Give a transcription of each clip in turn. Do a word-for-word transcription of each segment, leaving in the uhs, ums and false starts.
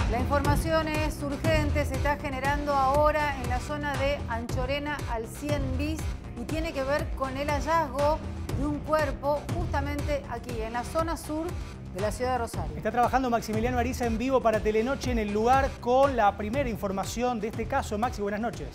La información es urgente, se está generando ahora en la zona de Anchorena al cien bis y tiene que ver con el hallazgo de un cuerpo justamente aquí, en la zona sur de la ciudad de Rosario. Está trabajando Maximiliano Ariza en vivo para Telenoche en el lugar con la primera información de este caso. Maxi, buenas noches.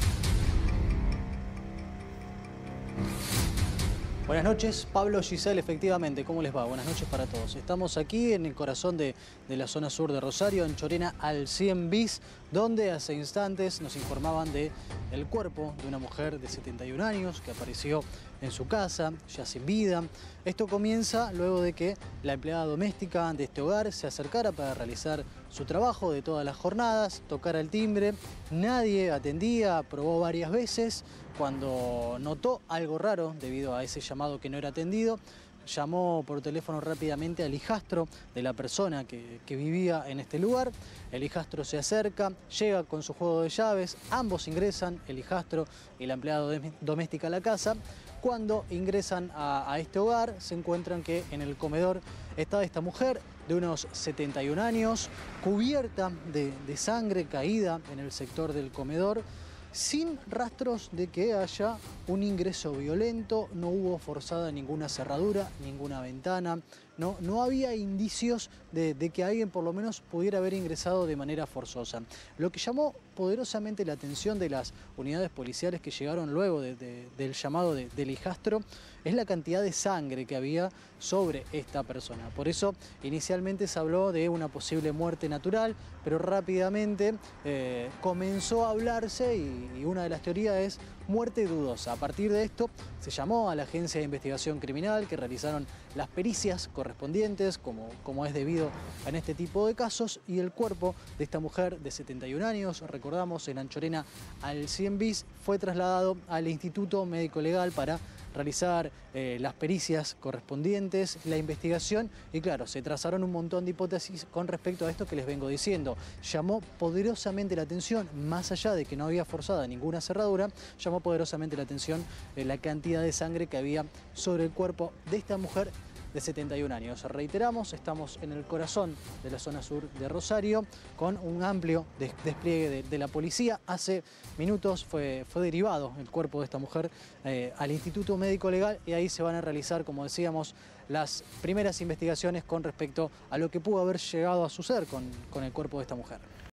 Buenas noches, Pablo, Giselle, efectivamente, ¿cómo les va? Buenas noches para todos. Estamos aquí en el corazón de, de la zona sur de Rosario, Anchorena al cien bis, donde hace instantes nos informaban de el cuerpo de una mujer de setenta y un años que apareció en su casa, ya sin vida. Esto comienza luego de que la empleada doméstica de este hogar se acercara para realizar su trabajo de todas las jornadas, tocara el timbre, nadie atendía, probó varias veces. Cuando notó algo raro debido a ese llamado que no era atendido, llamó por teléfono rápidamente al hijastro de la persona que, que vivía en este lugar. El hijastro se acerca, llega con su juego de llaves, ambos ingresan, el hijastro y la empleada doméstica a la casa. Cuando ingresan a, a este hogar, se encuentran que en el comedor está esta mujer de unos setenta y un años, cubierta de, de sangre caída en el sector del comedor, sin rastros de que haya un ingreso violento, no hubo forzada ninguna cerradura, ninguna ventana, no, no había indicios de, de que alguien por lo menos pudiera haber ingresado de manera forzosa. Lo que llamó poderosamente la atención de las unidades policiales que llegaron luego de, de, del llamado de, del hijastro es la cantidad de sangre que había sobre esta persona. Por eso inicialmente se habló de una posible muerte natural, pero rápidamente eh, comenzó a hablarse y, y una de las teorías es muerte dudosa. A partir de esto se llamó a la Agencia de Investigación Criminal que realizaron las pericias correspondientes como, como es debido en este tipo de casos y el cuerpo de esta mujer de setenta y un años, recordamos, en Anchorena al cien bis, fue trasladado al Instituto Médico Legal para realizar eh, las pericias correspondientes, la investigación y claro, se trazaron un montón de hipótesis con respecto a esto que les vengo diciendo. Llamó poderosamente la atención, más allá de que no había forzada ninguna cerradura, llamó poderosamente la atención eh, la cantidad de sangre que había sobre el cuerpo de esta mujer de setenta y un años. Reiteramos, estamos en el corazón de la zona sur de Rosario con un amplio des despliegue de, de la policía. Hace minutos fue, fue derivado el cuerpo de esta mujer eh, al Instituto Médico Legal y ahí se van a realizar, como decíamos, las primeras investigaciones con respecto a lo que pudo haber llegado a suceder con, con el cuerpo de esta mujer.